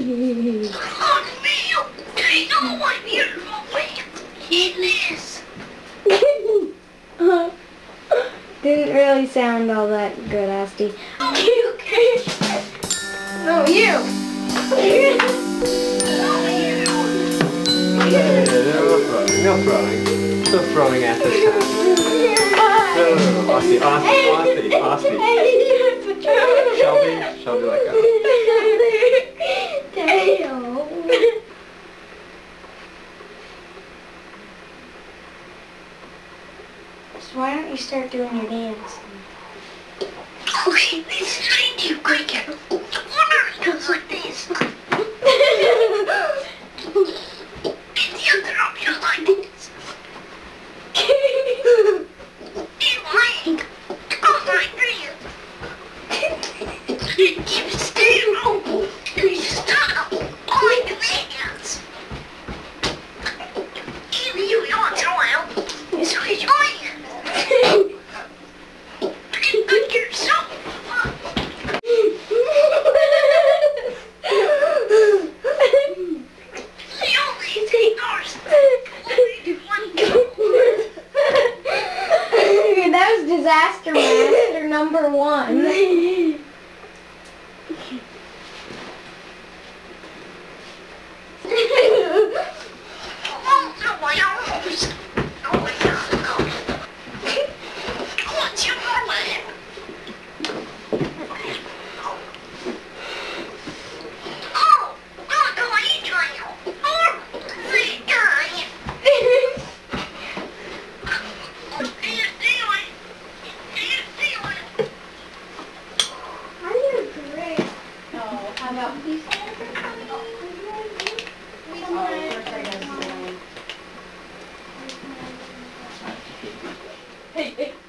Didn't really sound all that good, Asti. No, you! No throwing. No throwing at this time. No, Asti. Shelby, let go. So why don't you start doing your dance? Okay, this is trying to break it. It goes like this. And the other option is like this. And like, go like this. Keep it stable. And you stop like this. And you once in a while, you switch your hands. Disaster master number 1. Hey, hey.